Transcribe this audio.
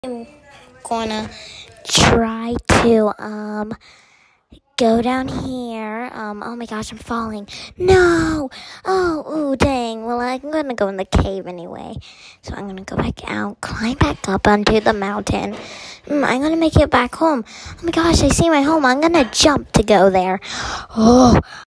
I'm gonna try to go down here. Oh my gosh, I'm falling. No! Oh, dang. Well, I'm gonna go in the cave anyway. So I'm gonna go back out, climb back up onto the mountain. I'm gonna make it back home. Oh my gosh, I see my home. I'm gonna jump to go there. Oh,